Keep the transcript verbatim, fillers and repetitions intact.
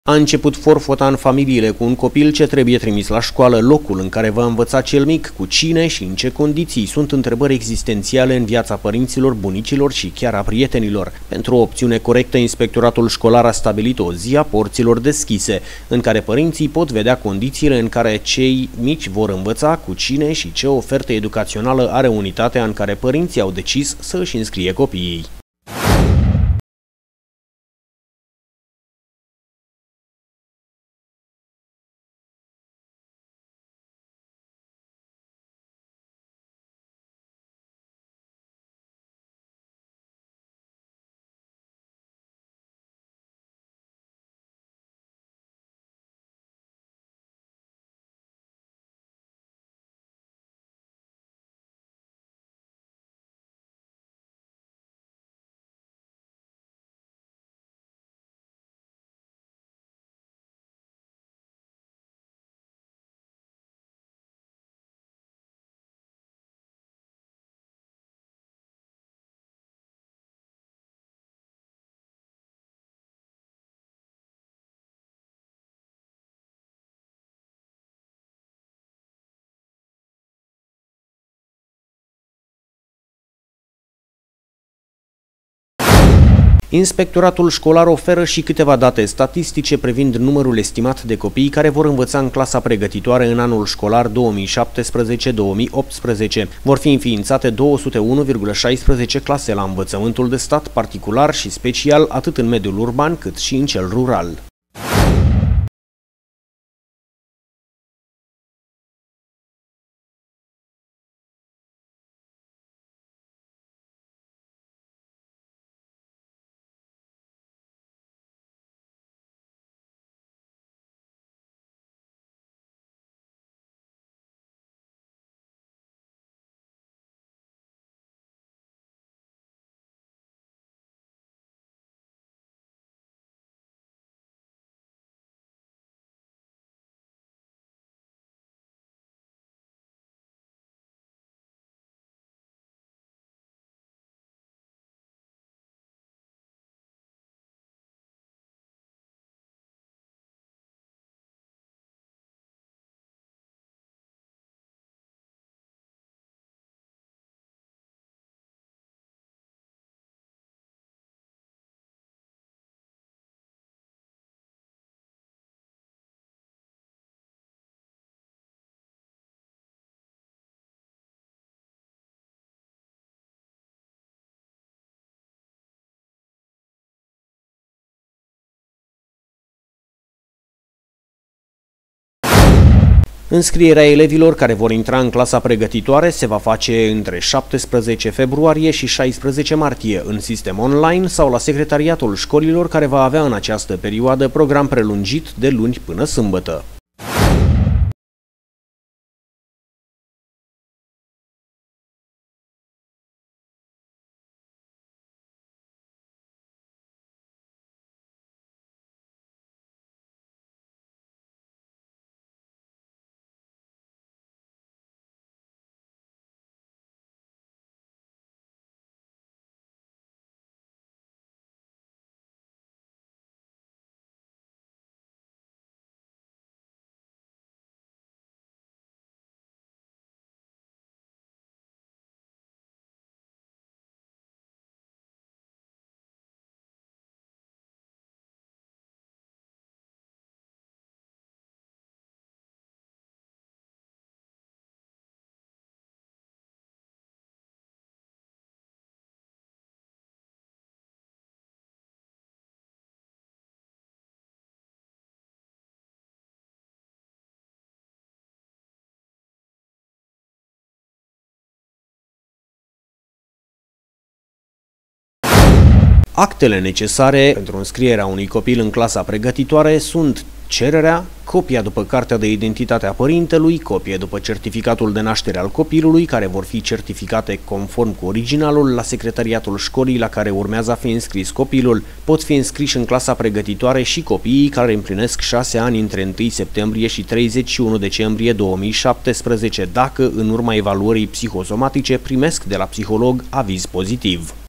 A început forfota în familiile cu un copil ce trebuie trimis la școală. Locul în care va învăța cel mic, cu cine și în ce condiții, sunt întrebări existențiale în viața părinților, bunicilor și chiar a prietenilor. Pentru o opțiune corectă, inspectoratul școlar a stabilit o Ziua Porților Deschise, în care părinții pot vedea condițiile în care cei mici vor învăța, cu cine și ce ofertă educațională are unitatea în care părinții au decis să își înscrie copiii. Inspectoratul școlar oferă și câteva date statistice privind numărul estimat de copii care vor învăța în clasa pregătitoare în anul școlar două mii șaptesprezece două mii optsprezece. Vor fi înființate două sute unu virgulă șaisprezece clase la învățământul de stat, particular și special, atât în mediul urban cât și în cel rural. Înscrierea elevilor care vor intra în clasa pregătitoare se va face între șaptesprezece februarie și șaisprezece martie în sistem online sau la secretariatul școlilor, care va avea în această perioadă program prelungit de luni până sâmbătă. Actele necesare pentru înscrierea unui copil în clasa pregătitoare sunt cererea, copia după cartea de identitate a părintelui, copie după certificatul de naștere al copilului, care vor fi certificate conform cu originalul la secretariatul școlii la care urmează a fi înscris copilul. Pot fi înscriși în clasa pregătitoare și copiii care împlinesc șase ani între întâi septembrie și treizeci și unu decembrie două mii șaptesprezece, dacă în urma evaluării psihosomatice primesc de la psiholog aviz pozitiv.